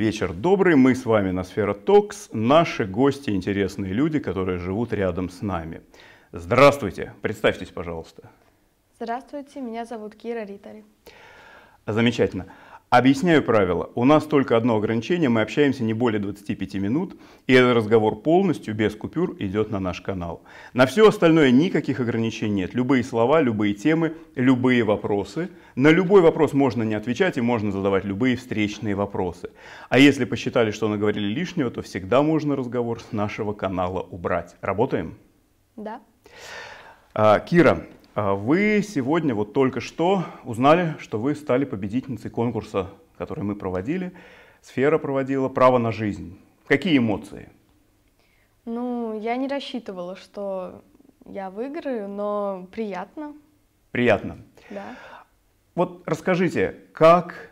вечер добрый. Мы с вами на Сфера Токс. Наши гости, интересные люди, которые живут рядом с нами. Здравствуйте. Представьтесь, пожалуйста. Здравствуйте, меня зовут Кира Ритари. Замечательно. Объясняю правила. У нас только одно ограничение. Мы общаемся не более 25 минут. И этот разговор полностью, без купюр, идет на наш канал. На все остальное никаких ограничений нет. Любые слова, любые темы, любые вопросы. На любой вопрос можно не отвечать и можно задавать любые встречные вопросы. А если посчитали, что наговорили лишнего, то всегда можно разговор с нашего канала убрать. Работаем? Да. Кира, вы сегодня вот только что узнали, что вы стали победительницей конкурса, который мы проводили. Сфера проводила «Право на жизнь». Какие эмоции? Ну, я не рассчитывала, что я выиграю, но приятно. Приятно. Да. Вот расскажите, как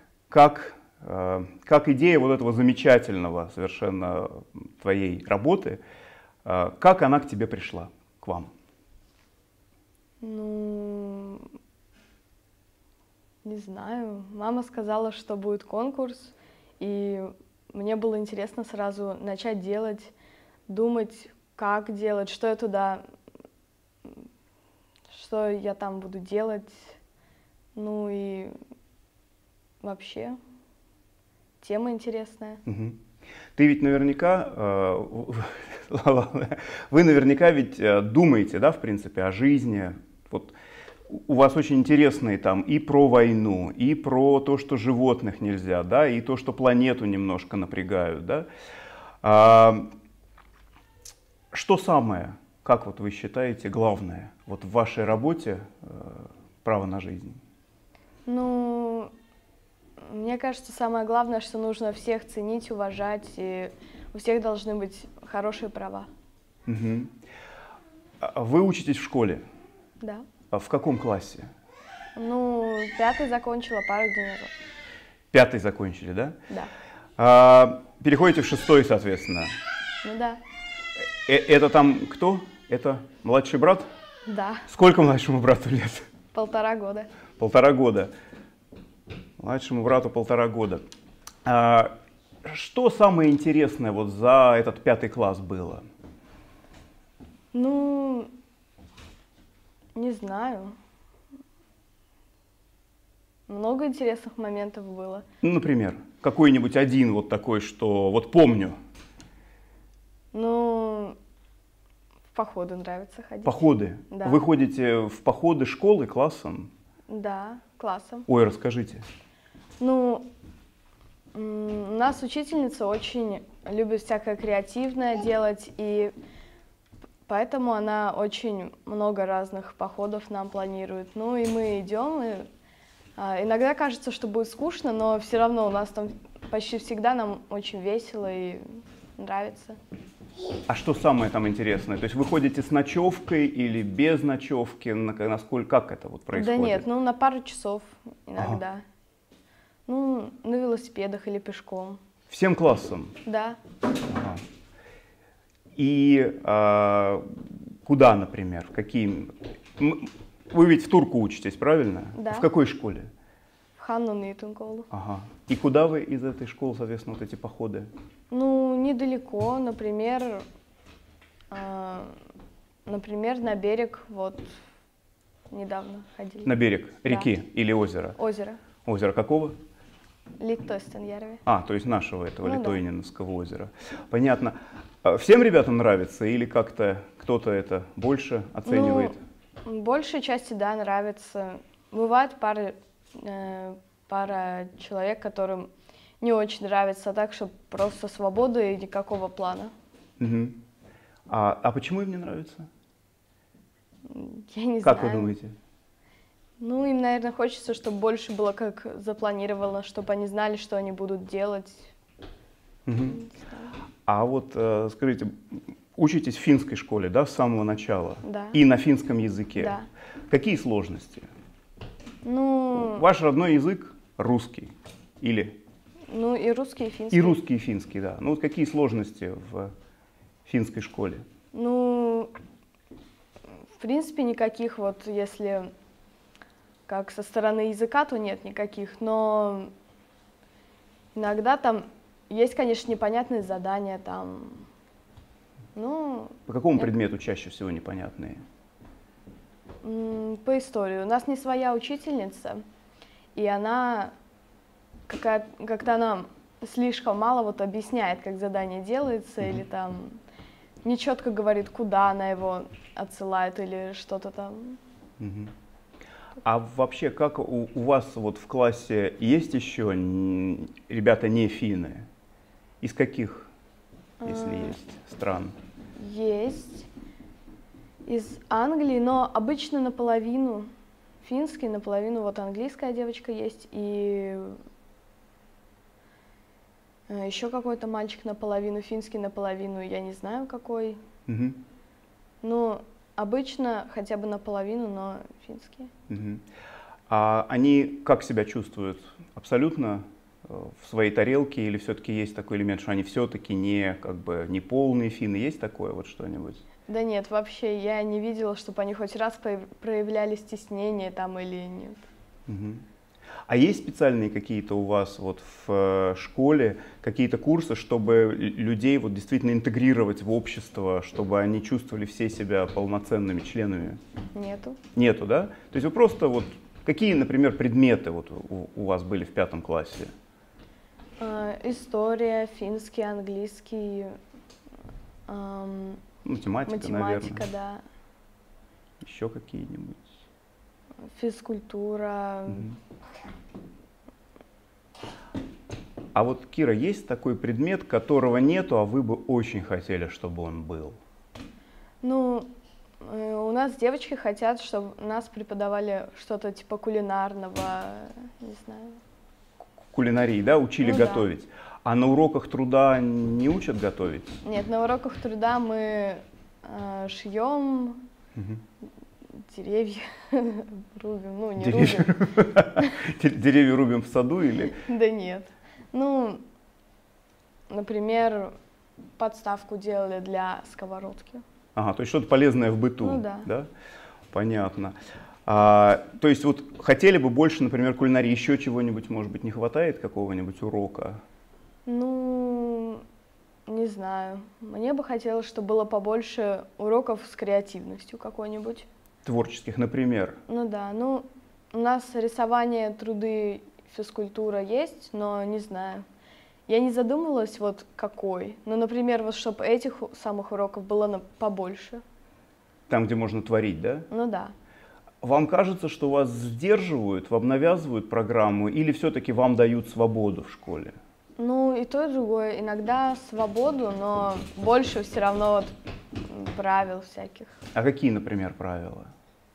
идея вот этого замечательного совершенно твоей работы, как она к тебе пришла, к вам? Ну, не знаю. Мама сказала, что будет конкурс, и мне было интересно сразу начать делать, думать, как делать, что я там буду делать. Ну и вообще, тема интересная. Угу. Ты ведь наверняка, вы наверняка ведь думаете, да, в принципе, о жизни. Вот у вас очень интересные там и про войну, и про то, что животных нельзя, да, и то, что планету немножко напрягают, да. Что самое, как вот вы считаете, главное вот в вашей работе «Право на жизнь»? Ну, мне кажется, самое главное, что нужно всех ценить, уважать, и у всех должны быть хорошие права. Угу. Вы учитесь в школе? Да. А в каком классе? Ну, 5-й закончила пару дней назад. 5-й закончили, да? Да. Переходите в 6-й, соответственно. Ну да. Это там кто? Это младший брат? Да. Сколько младшему брату лет? 1,5 года. 1,5 года. Младшему брату 1,5 года. Что самое интересное вот за этот 5-й класс было? Ну, не знаю. Много интересных моментов было. Ну, например, какой-нибудь один вот такой, что вот помню. Ну, в походы нравится ходить. Походы? Да. Вы ходите в походы школы классом? Да, классом. Ой, расскажите. Ну, у нас учительница очень любит всякое креативное делать, и поэтому она очень много разных походов нам планирует. Ну и мы идем, и иногда кажется, что будет скучно, но все равно у нас там почти всегда нам очень весело и нравится. А что самое там интересное? То есть вы ходите с ночевкой или без ночевки? Как это вот происходит? Да нет, ну на пару часов иногда. Ага. Ну, на велосипедах или пешком. Всем классом? Да. Ага. И куда, например? Вы ведь в Турку учитесь, правильно? Да. В какой школе? В Ханну Ньютон-Колу. Ага. И куда вы из этой школы, соответственно, вот эти походы? Ну, недалеко, например, на берег, вот, недавно ходили. На берег реки, Да. Или озера? Озеро. Озеро какого? Литтойстенjärvi. То есть нашего этого, Ну, Литойниновского озера. Понятно. Всем ребятам нравится или как-то кто-то это больше оценивает? Ну, большей части, да, нравится. Бывает пара человек, которым не очень нравится, а так, что просто свобода и никакого плана. Угу. А почему им не нравится? Я не знаю. Как вы думаете? Ну, им, наверное, хочется, чтобы больше было как запланировано, чтобы они знали, что они будут делать. Угу. А вот скажите, учитесь в финской школе, да, с самого начала? Да. И на финском языке? Да. Какие сложности? Ну, Ваш родной язык русский или? Ну, и русский, и финский. И русский, и финский, да. Ну, вот какие сложности в финской школе? Ну, в принципе, никаких, вот если как со стороны языка, то нет никаких, но иногда там есть, конечно, непонятные задания там. Ну, По какому предмету чаще всего непонятные? По истории. У нас не своя учительница, и она как-то нам слишком мало вот объясняет, как задание делается, или там нечетко говорит, куда она его отсылает, или что-то там. А вообще, как у вас вот в классе есть еще ребята не финны? Из каких, если есть, стран? Есть. Из Англии, но обычно наполовину финский, наполовину вот английская девочка есть, и еще какой-то мальчик наполовину финский, наполовину я не знаю какой. Ну, обычно хотя бы наполовину, но финский. А они как себя чувствуют? Абсолютно в своей тарелке, или все-таки есть такой элемент, что они все-таки не, как бы, не полные финны? Есть такое вот что-нибудь? Да нет, вообще я не видела, чтобы они хоть раз проявляли стеснение там или нет. А есть специальные какие-то у вас вот в школе какие-то курсы, чтобы людей вот действительно интегрировать в общество, чтобы они чувствовали все себя полноценными членами? Нету. Нету, да? То есть вы просто вот какие, например, предметы вот у вас были в 5 классе? История, финский, английский, Математика, наверное. да. Еще какие-нибудь? Физкультура. А вот, Кира, есть такой предмет, которого нету, а вы бы очень хотели, чтобы он был? Ну, у нас девочки хотят, чтобы нас преподавали что-то типа кулинарного, не знаю. Кулинарии, да? Учили готовить. Да. А на уроках труда не учат готовить? Нет, на уроках труда мы шьем, деревья рубим, ну не рубим. Деревья рубим в саду или? Да нет. Ну, например, подставку делали для сковородки. Ага, то есть что-то полезное в быту. Ну да. Да? Понятно. То есть вот хотели бы больше, например, кулинарии, еще чего-нибудь, может быть, не хватает, какого-нибудь урока? Ну, не знаю. Мне бы хотелось, чтобы было побольше уроков с креативностью какой-нибудь. Творческих, например? Ну да, ну у нас рисование, труды, физкультура есть, но не знаю. Я не задумывалась, вот какой. Ну, например, вот чтобы этих самых уроков было побольше. Там, где можно творить, да? Ну да. Вам кажется, что вас сдерживают, вам навязывают программу, или все-таки вам дают свободу в школе? Ну, и то, и другое. Иногда свободу, но больше все равно вот правил всяких. А какие, например, правила?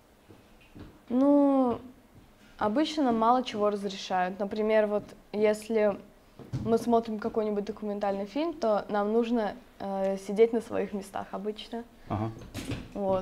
Ну, обычно мало чего разрешают. Например, вот если мы смотрим какой-нибудь документальный фильм, то нам нужно сидеть на своих местах обычно. Ага. Вот.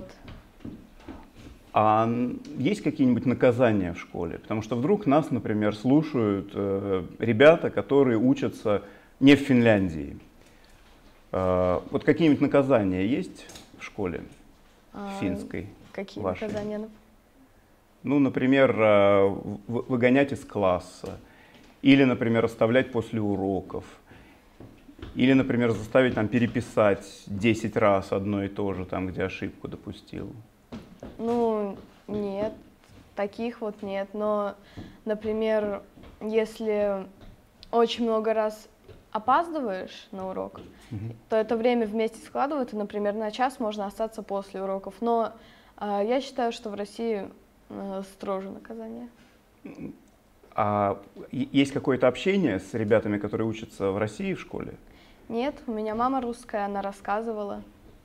А есть какие-нибудь наказания в школе? Потому что вдруг нас, например, слушают ребята, которые учатся не в Финляндии. Вот какие-нибудь наказания есть в школе финской? Какие вашей? наказания? Ну, например, выгонять из класса. Или, например, оставлять после уроков. Или, например, заставить там переписать 10 раз одно и то же, там, где ошибку допустил. Ну, нет, таких вот нет. Но, например, если очень много раз опаздываешь на урок, то это время вместе складывают, и, например, на час можно остаться после уроков. Но я считаю, что в России строже наказание. А есть какое-то общение с ребятами, которые учатся в России в школе? Нет, у меня мама русская, она рассказывала.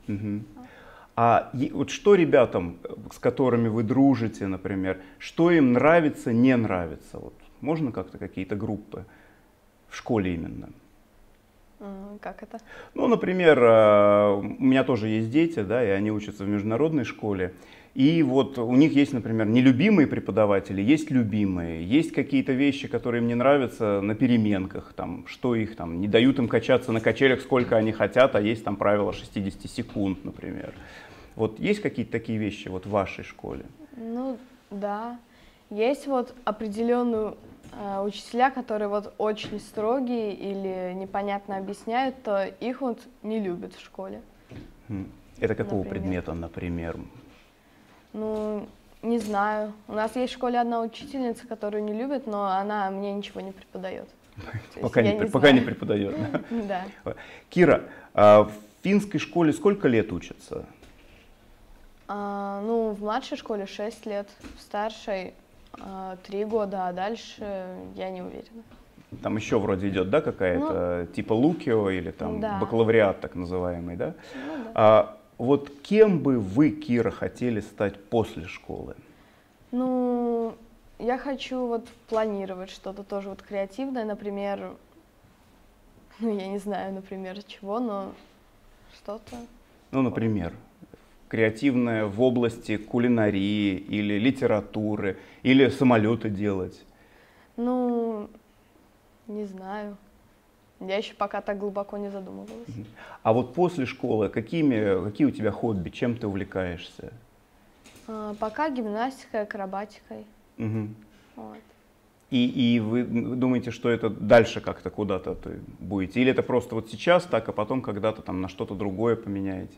А вот что ребятам, с которыми вы дружите, например, что им нравится, не нравится? Вот можно как-то какие-то группы в школе именно? Как это? Ну, например, у меня тоже есть дети, да, и они учатся в международной школе. И вот у них есть, например, нелюбимые преподаватели, есть любимые, есть какие-то вещи, которые им не нравятся на переменках, там, что их там, не дают им качаться на качелях, сколько они хотят, а есть там правило 60 секунд, например. Вот есть какие-то такие вещи вот в вашей школе? Ну, да. Есть вот определенную учителя, которые вот очень строгие или непонятно объясняют, то их вот не любят в школе. Это какого Например. предмета, например? Ну, не знаю. У нас есть в школе одна учительница, которую не любят, но она мне ничего не преподает. Пока не преподает. Да. Кира, а в финской школе сколько лет учатся? Ну, в младшей школе 6 лет, в старшей 3 года, а дальше я не уверена. Там еще вроде идет, да, какая-то типа Лукио или там Да. бакалавриат так называемый, да? Ну, да. Вот кем бы вы, Кира, хотели стать после школы? Ну, я хочу вот планировать что-то тоже вот креативное, например, ну, я не знаю, например, чего, но что-то. Ну, например, креативное в области кулинарии или литературы, или самолеты делать. Ну, не знаю. Я еще пока так глубоко не задумывалась. А вот после школы какие у тебя хобби, чем ты увлекаешься? Пока гимнастикой, акробатикой. Угу. Вот. И вы думаете, что это дальше как-то куда-то будете? Или это просто вот сейчас так, а потом когда-то там на что-то другое поменяете?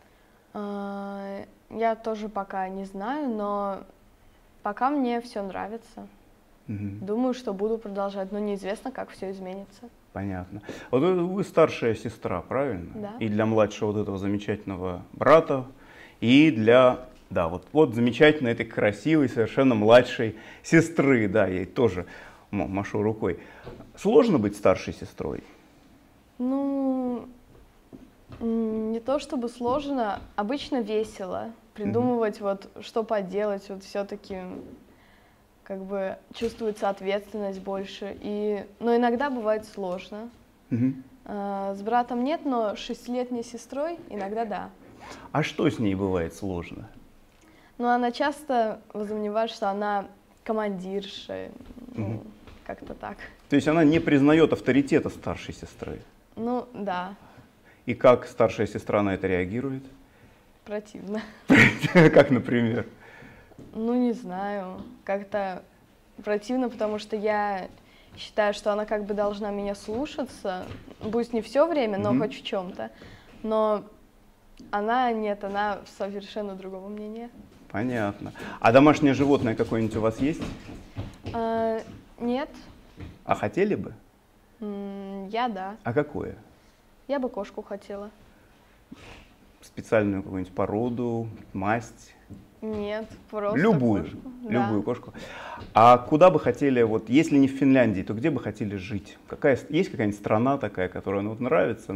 Я тоже пока не знаю, но пока мне все нравится. Угу. Думаю, что буду продолжать, но неизвестно, как все изменится. Понятно. Вот вы старшая сестра, правильно? Да. И для младшего вот этого замечательного брата, и для, да, вот замечательной этой красивой, совершенно младшей сестры, да, я ей тоже машу рукой. Сложно быть старшей сестрой? Ну, не то чтобы сложно, обычно весело придумывать, вот что поделать, вот все-таки как бы чувствуется ответственность больше, но иногда бывает сложно. С братом нет, но 6-летней сестрой иногда да. А что с ней бывает сложно? Ну, она часто возомневает, что она командирша, ну, как-то так. То есть она не признает авторитета старшей сестры? Ну, да. И как старшая сестра на это реагирует? Противно. Как, например? Ну, не знаю, как-то противно, потому что я считаю, что она как бы должна меня слушаться, пусть не все время, но хоть в чем-то. Но она нет, она совершенно другого мнения. Понятно. А домашнее животное какое-нибудь у вас есть? Нет. А хотели бы? Я да. А какое? Я бы кошку хотела. Специальную какую-нибудь породу, масть? Нет, просто любую, кошку. Любую кошку. А куда бы хотели, вот если не в Финляндии, то где бы хотели жить? Есть какая-нибудь страна такая, которая вот нравится?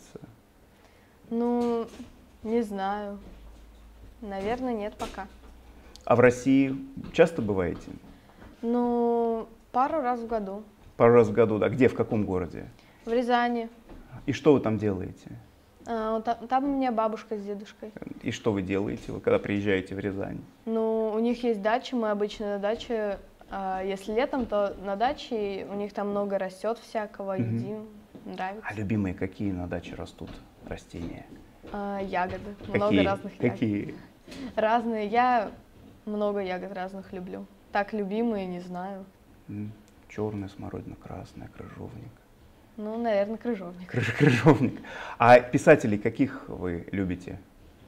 Ну, не знаю. Наверное, нет пока. А в России часто бываете? Ну, пару раз в году. Пару раз в году, да. Где, в каком городе? В Рязани. И что вы там делаете? Там у меня бабушка с дедушкой. И что вы делаете, когда приезжаете в Рязань? Ну, у них есть дача, мы обычно на даче, если летом, то на даче, и у них там много растет всякого, едим, нравится. А любимые какие на даче растут растения? Ягоды, много разных ягод. Какие? Разные, я много ягод разных люблю. Так любимые, не знаю. Черная смородина, красная, крыжовник. Ну, наверное, крыжовник. Крыжовник. А писателей каких вы любите?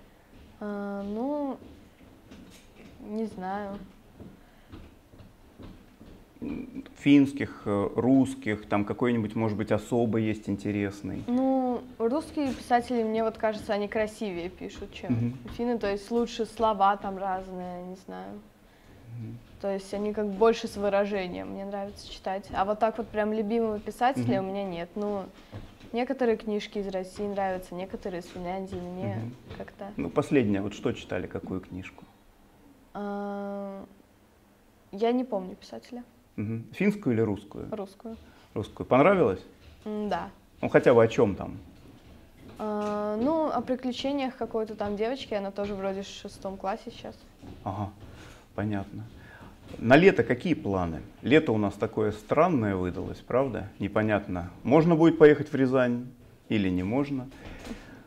Ну, не знаю. Финских, русских, там какой-нибудь, может быть, особо есть интересный? Ну, русские писатели, мне вот кажется, они красивее пишут, чем финны, то есть лучше слова там разные, не знаю. То есть они как больше с выражением, мне нравится читать. А вот так вот прям любимого писателя у меня нет. Ну, некоторые книжки из России нравятся, некоторые из Финляндии, мне как-то... Ну, последнее, вот что читали, какую книжку? Я не помню писателя. Финскую или русскую? Русскую. Русскую. Понравилось? Да. Ну, хотя бы о чем там? Ну, о приключениях какой-то там девочки, она тоже вроде в 6 классе сейчас. Ага, понятно. На лето какие планы? Лето у нас такое странное выдалось, правда? Непонятно, можно будет поехать в Рязань или не можно?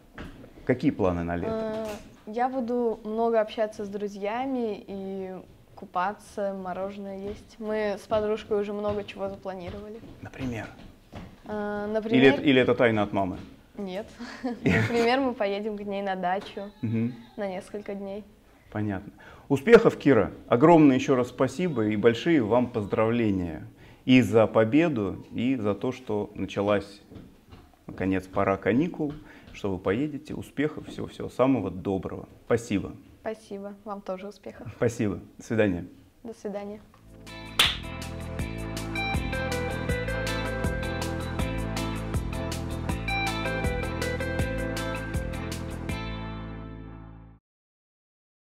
Какие планы на лето? Я буду много общаться с друзьями и купаться, мороженое есть. Мы с подружкой уже много чего запланировали. Например? Например... Или это тайна от мамы? Нет. Например, мы поедем к ней на дачу на несколько дней. Понятно. Успехов, Кира. Огромное еще раз спасибо и большие вам поздравления. И за победу, и за то, что началась, наконец, пора каникул, что вы поедете. Успехов, всего-всего самого доброго. Спасибо. Спасибо. Вам тоже успехов. Спасибо. До свидания. До свидания.